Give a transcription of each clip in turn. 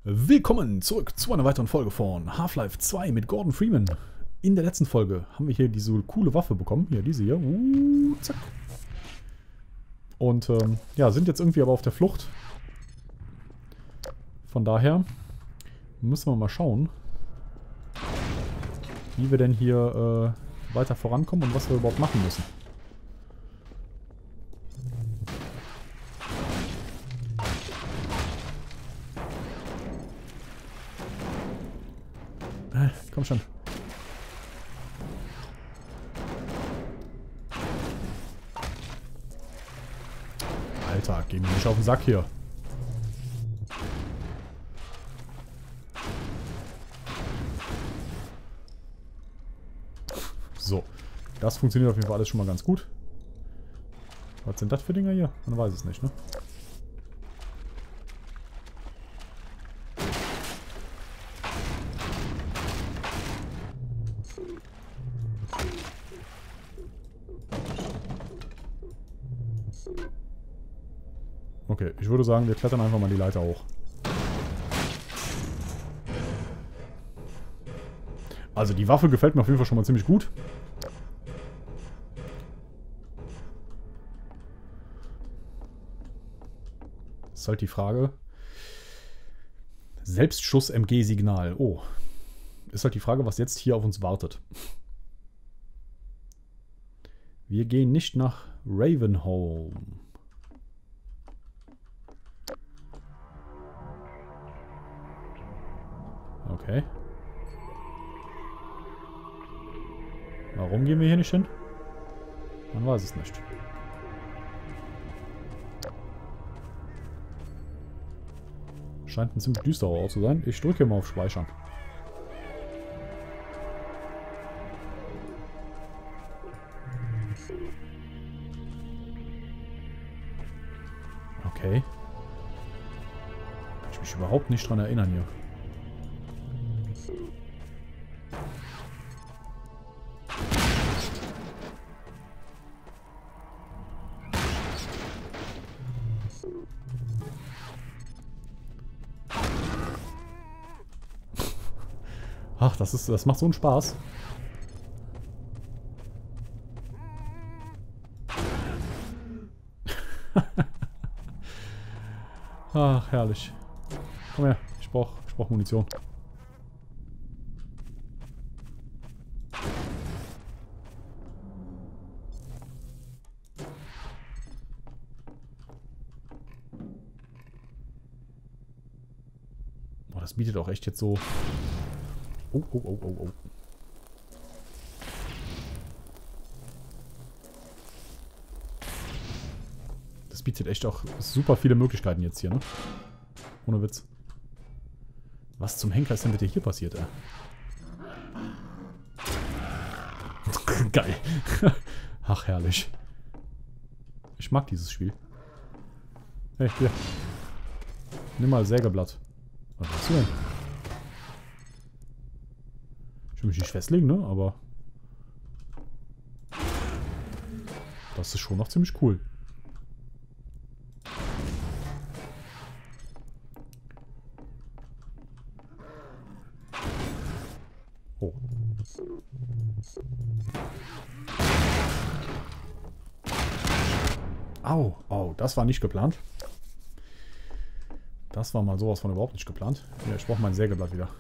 Willkommen zurück zu einer weiteren Folge von Half-Life 2 mit Gordon Freeman. In der letzten Folge haben wir hier diese coole Waffe bekommen. Hier, diese hier. Zack. Und ja, sind jetzt irgendwie aber auf der Flucht. Von daher müssen wir mal schauen, wie wir denn hier weiter vorankommen und was wir überhaupt machen müssen. Komm schon. Alter, geh mir nicht auf den Sack hier. So. Das funktioniert auf jeden Fall alles schon mal ganz gut. Was sind das für Dinger hier? Man weiß es nicht, ne? Okay, ich würde sagen, wir klettern einfach mal die Leiter hoch. Also die Waffe gefällt mir auf jeden Fall schon mal ziemlich gut. Ist halt die Frage. Selbstschuss-MG-Signal. Oh. Ist halt die Frage, was jetzt hier auf uns wartet. Wir gehen nicht nach Ravenholm. Okay. Warum gehen wir hier nicht hin? Man weiß es nicht. Scheint ein ziemlich düsterer Ort zu sein. Ich drücke mal auf Speichern. Okay. Kann ich mich überhaupt nicht dran erinnern hier. Ach, das macht so einen Spaß. Ach, herrlich. Komm her, ich brauch Munition. Boah, das bietet auch echt jetzt so... Oh, oh, oh, oh, oh. Das bietet echt auch super viele Möglichkeiten jetzt hier, ne? Ohne Witz. Was zum Henker ist denn bitte hier passiert, ey? Geil. Ach, herrlich. Ich mag dieses Spiel. Hey, hier. Nimm mal Sägeblatt. Was hast du denn? Ich will mich nicht festlegen, ne? Aber das ist schon noch ziemlich cool. Oh. Au, oh, das war nicht geplant. Das war mal sowas von überhaupt nicht geplant. Ja, ich brauche mein Sägeblatt wieder.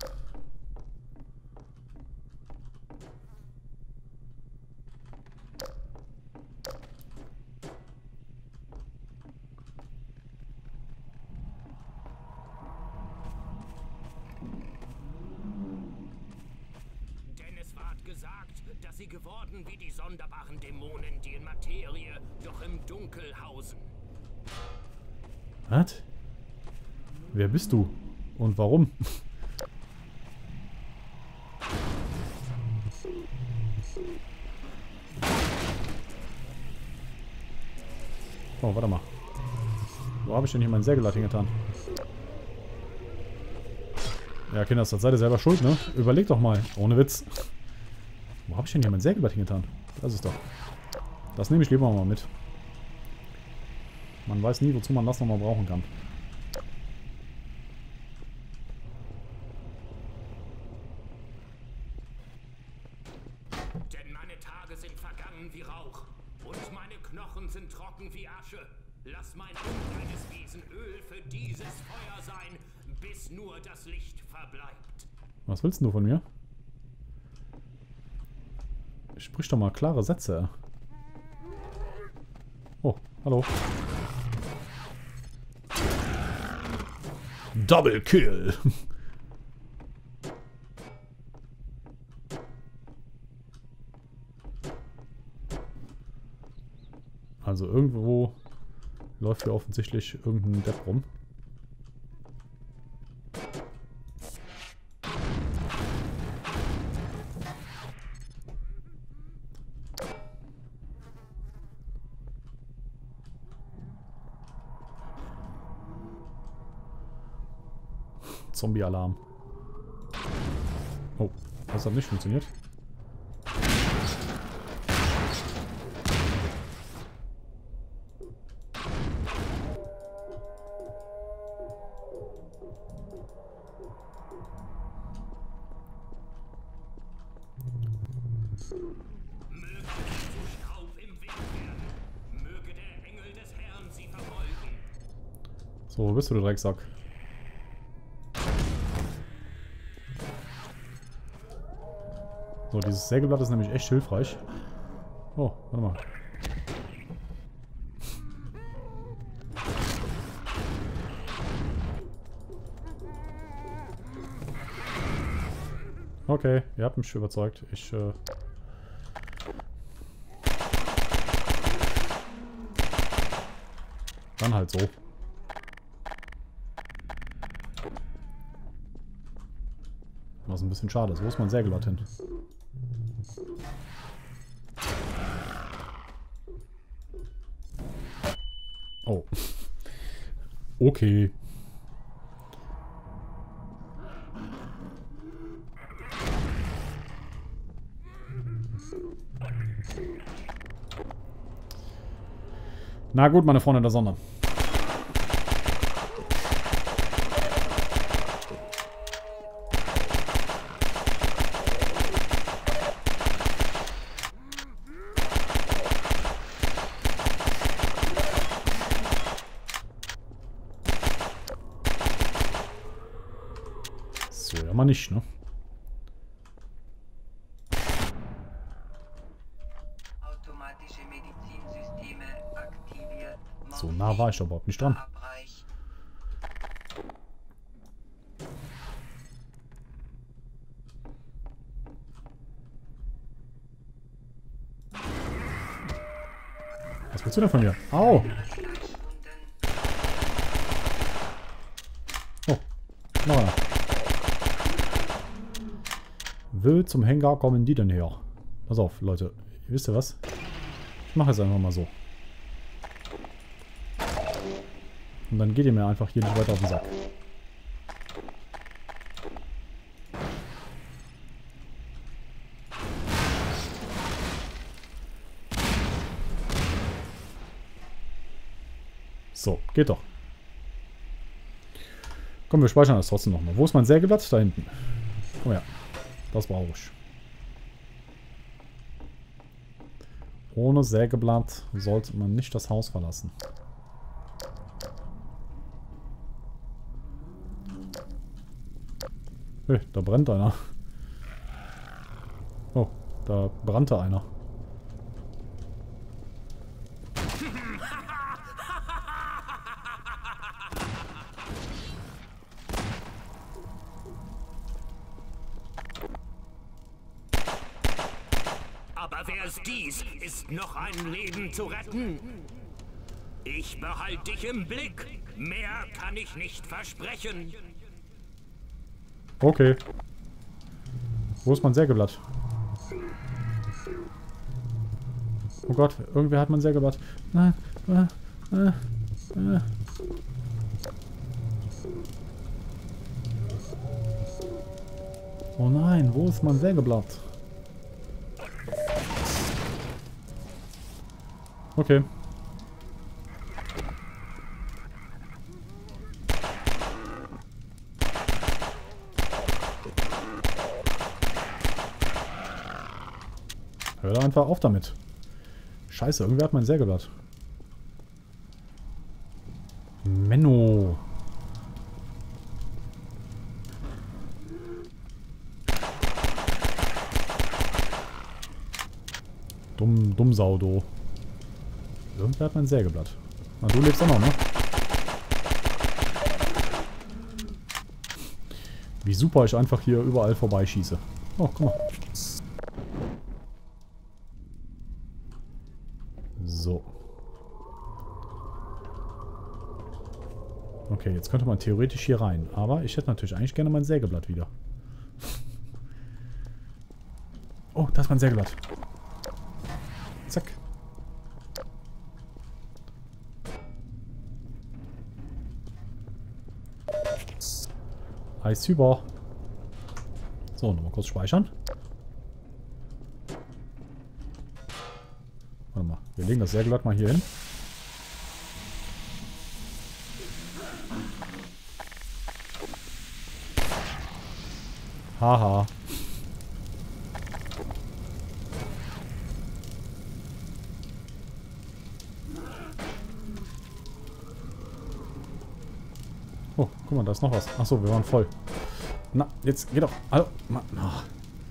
Dass sie geworden wie die sonderbaren Dämonen, die in Materie, doch im Dunkel hausen. Was? Wer bist du? Und warum? Oh, warte mal. Wo habe ich denn hier mein Sägeblatt hingetan? Ja, Kinder, das seid ihr selber schuld, ne? Überlegt doch mal. Ohne Witz. Wo habe ich denn hier mein Sägeblatt hingetan? Das ist doch. Das nehme ich lieber mal mit. Man weiß nie, wozu man das nochmal brauchen kann. verbrennen wie Rauch. Und meine Knochen sind trocken wie Asche. Lass mein unreines Wesen Öl für dieses Feuer sein, bis nur das Licht verbleibt. Was willst du von mir? Sprich doch mal klare Sätze. Oh, hallo. Double Kill. Also irgendwo läuft hier offensichtlich irgendein Depp rum. Zombie-Alarm. Oh, das hat nicht funktioniert. Möge sie zu Staub im Wind werden. Möge der Engel des Herrn sie verfolgen. So, wo bist du, du Drecksack? So, dieses Sägeblatt ist nämlich echt hilfreich. Oh, warte mal. Okay, ihr habt mich überzeugt. Ich, Dann halt so. Was ein bisschen schade ist. Wo ist mein Sägeblatt hin? Oh. Okay. Na gut, meine Freunde der Sonne. So, ja mal nicht, ne? Automatische Medizinsysteme aktiviert. So nah war ich doch überhaupt nicht dran. Abreich. Was willst du denn von mir? Au! Oh, noch einer. Will zum Hangar kommen die denn her? Pass auf, Leute. Wisst ihr was? Ich mache es einfach mal so. Und dann geht ihr mir einfach hier nicht weiter auf den Sack. So, geht doch. Komm, wir speichern das trotzdem nochmal. Wo ist mein Sägeblatt? Da hinten. Komm her. Das brauche ich. Ohne Sägeblatt sollte man nicht das Haus verlassen. Hey, da brennt einer. Oh, da brannte einer. Aber wär's dies, ist noch ein Leben zu retten. Ich behalte dich im Blick. Mehr kann ich nicht versprechen. Okay. Wo ist mein Sägeblatt? Oh Gott, irgendwer hat mein Sägeblatt. Nein. Oh nein, wo ist mein Sägeblatt? Okay. Hör doch einfach auf damit. Scheiße, irgendwer hat mein Sägeblatt. Menno. Dummsaudo. Irgendwer hat mein Sägeblatt. Na, du lebst auch noch, ne? Wie super ich einfach hier überall vorbeischieße. Oh, guck mal. So. Okay, jetzt könnte man theoretisch hier rein. Aber ich hätte natürlich eigentlich gerne mein Sägeblatt wieder. Oh, da ist mein Sägeblatt. Zack. Eis über. So, nochmal kurz speichern. Warte mal, wir legen das Sägeblatt mal hier hin. Haha. Oh, guck mal, da ist noch was. Achso, wir waren voll. Na, jetzt geh doch. Hallo. Ach.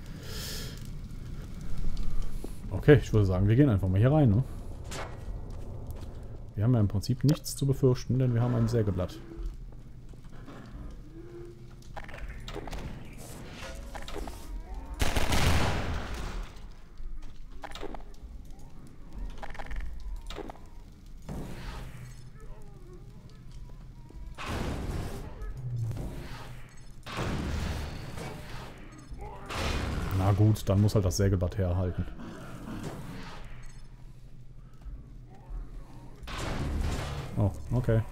Okay, ich würde sagen, wir gehen einfach mal hier rein, ne? Wir haben ja im Prinzip nichts zu befürchten, denn wir haben ein Sägeblatt. Na gut, dann muss halt das Sägeblatt herhalten. Oh, okay.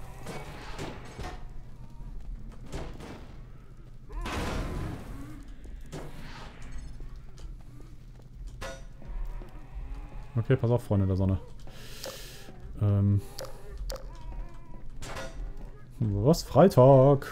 Okay, pass auf, Freunde der Sonne. Was? Freitag?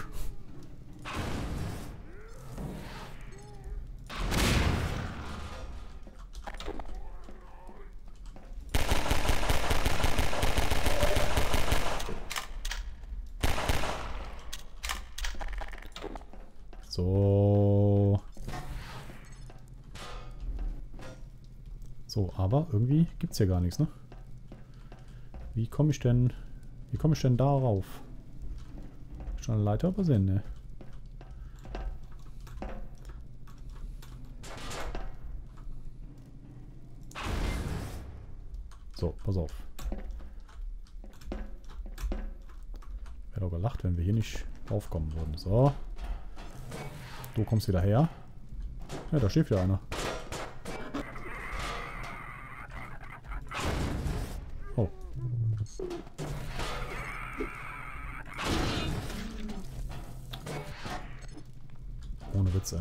So. So, aber irgendwie gibt es hier gar nichts, ne? Wie komme ich denn darauf? Schon eine Leiter übersehen, ne? So, pass auf. Wäre doch gelacht, wenn wir hier nicht aufkommen würden. So. Du kommst wieder her. Ja, da steht wieder einer. Oh. Ohne Witze.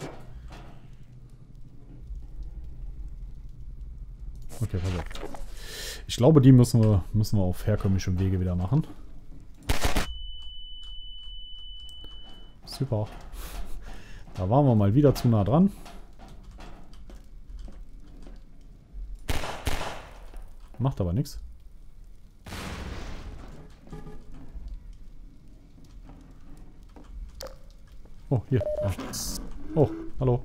Okay, pass auf. Ich glaube, die müssen wir auf herkömmlichem Wege wieder machen. Super. Da waren wir mal wieder zu nah dran. Macht aber nichts. Oh, hier. Ah. Oh, hallo.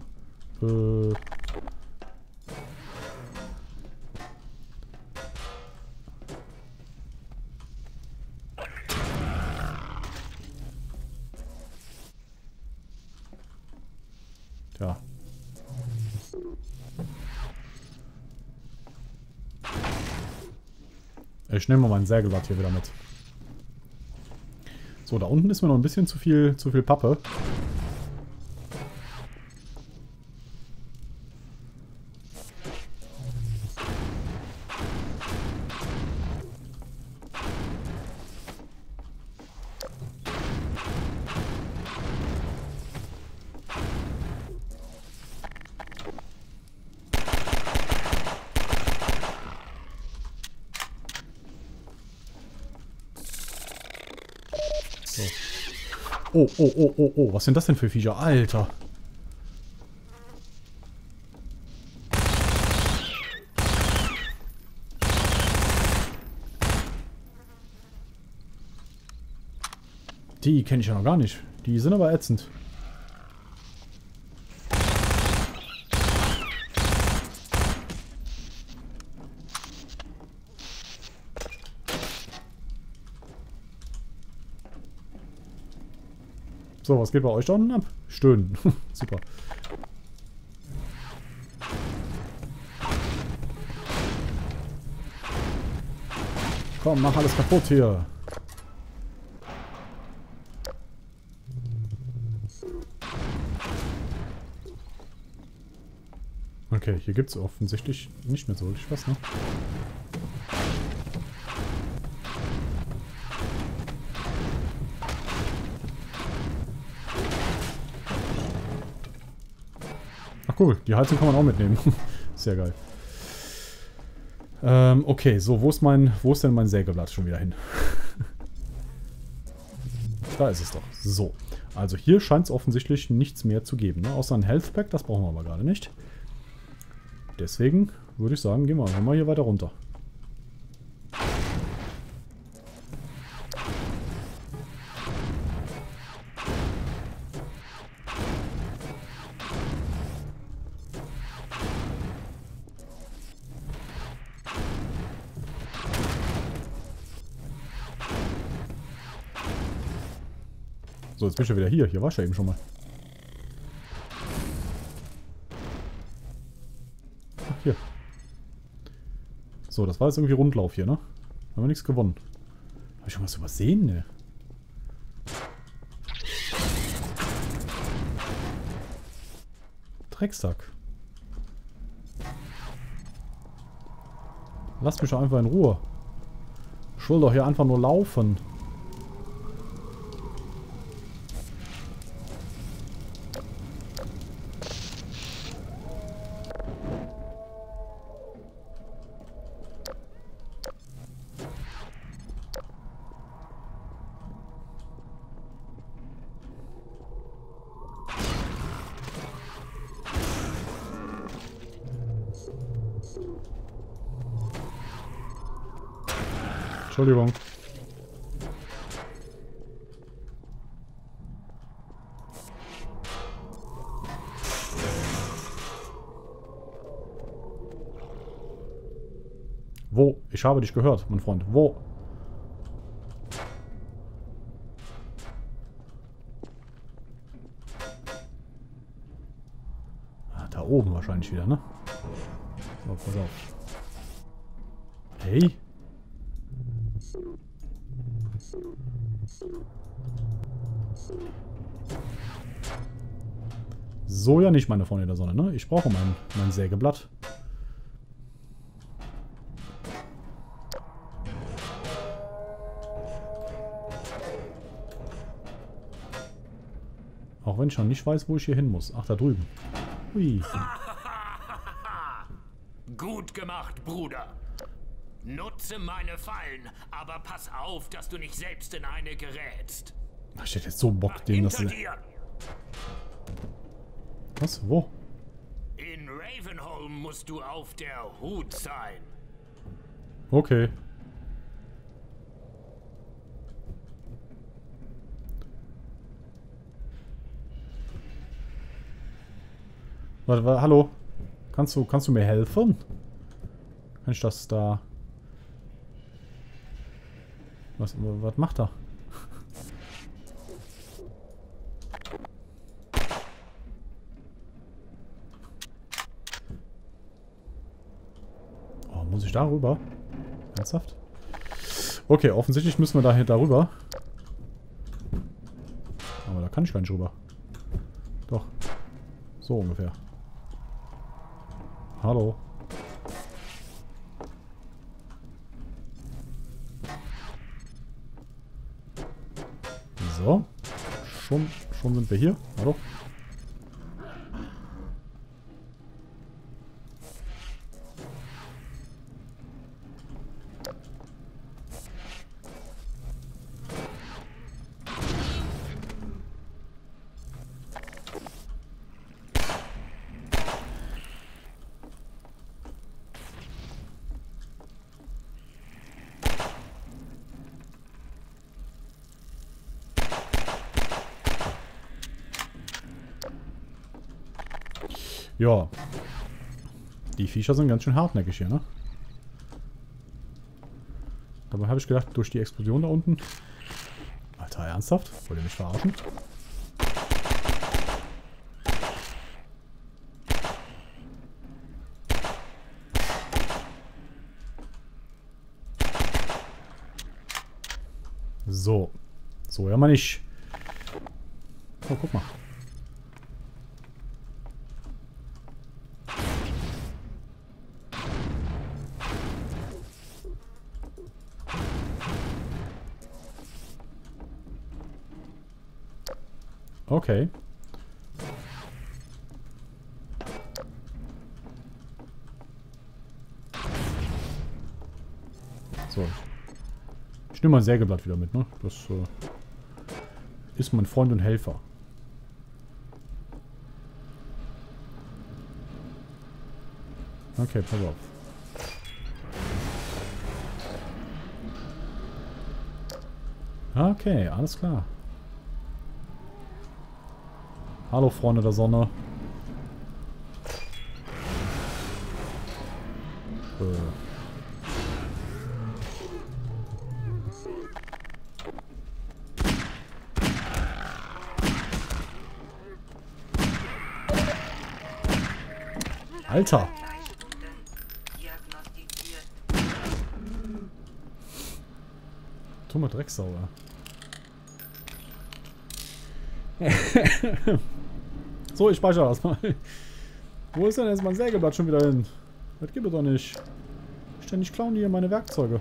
Tja. Ich nehme mal mein Sägeblatt hier wieder mit. So, da unten ist mir noch ein bisschen zu viel Pappe. Oh, oh, oh, oh, oh. Was sind das denn für Viecher? Alter. Die kenne ich ja noch gar nicht. Die sind aber ätzend. So, was geht bei euch da unten ab? Stöhnen. Super. Komm, mach alles kaputt hier. Okay, hier gibt es offensichtlich nicht mehr so wirklich was, ne? Ach cool, die Heizung kann man auch mitnehmen. Sehr geil. Okay, so, wo ist denn mein Sägeblatt schon wieder hin? Da ist es doch. So, also hier scheint es offensichtlich nichts mehr zu geben, ne? Außer ein Health Pack, das brauchen wir aber gerade nicht. Deswegen würde ich sagen, gehen wir mal hier weiter runter. So, jetzt bin ich ja wieder hier. Hier war ich ja eben schon mal. Ach, hier. So, das war jetzt irgendwie Rundlauf hier, ne? Haben wir nichts gewonnen. Habe ich schon was übersehen, ne? Drecksack. Lass mich doch einfach in Ruhe. Ich will doch hier einfach nur laufen. Entschuldigung. Wo? Ich habe dich gehört, mein Freund. Wo? Ah, da oben wahrscheinlich wieder, ne? So, pass auf. Hey? So ja nicht, meine Freunde der Sonne, ne? Ich brauche mein Sägeblatt. Auch wenn ich schon nicht weiß, wo ich hier hin muss. Ach, da drüben. Hui. Gut gemacht, Bruder. Nutze meine Fallen, aber pass auf, dass du nicht selbst in eine gerätst. Ich hätte jetzt so Bock, dem das... Hinter dir! Was? Wo? In Ravenholm musst du auf der Hut sein. Okay. Warte, hallo? Kannst du mir helfen? Kann ich das da... Was macht er? Oh, muss ich da rüber? Ernsthaft? Okay, offensichtlich müssen wir darüber. Aber da kann ich gar nicht rüber. Doch. So ungefähr. Hallo. So. Schon sind wir hier. Hallo. Ja. Die Viecher sind ganz schön hartnäckig hier, ne? Dabei habe ich gedacht, durch die Explosion da unten... Alter, ernsthaft? Wollt ihr mich verarschen? So. So, ja mal nicht. Oh, guck mal. Okay. So. Ich nehme mein Sägeblatt wieder mit, ne? Das ist mein Freund und Helfer. Okay, pass auf. Okay, alles klar. Hallo, Freunde der Sonne. Alter! Dumme Drecksau, So, ich speichere das mal. Wo ist denn jetzt mein Sägeblatt schon wieder hin? Das gibt es doch nicht. Ständig klauen die hier meine Werkzeuge.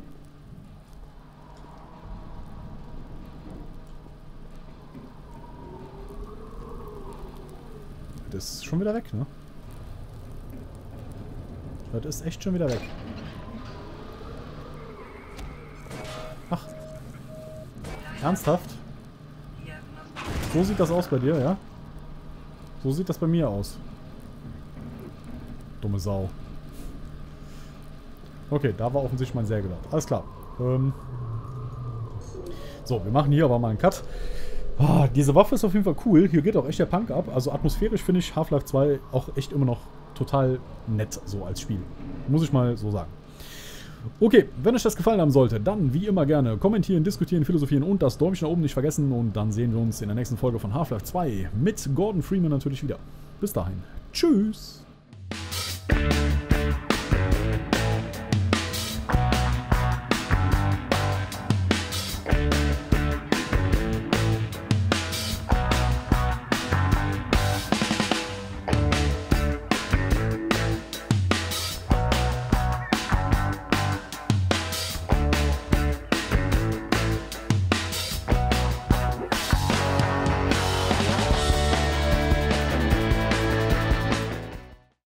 Das ist schon wieder weg, ne? Das ist echt schon wieder weg. Ach. Ernsthaft? So sieht das aus bei dir, ja? So sieht das bei mir aus. Dumme Sau. Okay, da war offensichtlich mein Sägeblatt. Alles klar. So, wir machen hier aber mal einen Cut. Ah, diese Waffe ist auf jeden Fall cool. Hier geht auch echt der Punk ab. Also atmosphärisch finde ich Half-Life 2 auch echt immer noch total nett so als Spiel. Muss ich mal so sagen. Okay, wenn euch das gefallen haben sollte, dann wie immer gerne kommentieren, diskutieren, philosophieren und das Däumchen nach oben nicht vergessen. Und dann sehen wir uns in der nächsten Folge von Half-Life 2 mit Gordon Freeman natürlich wieder. Bis dahin. Tschüss!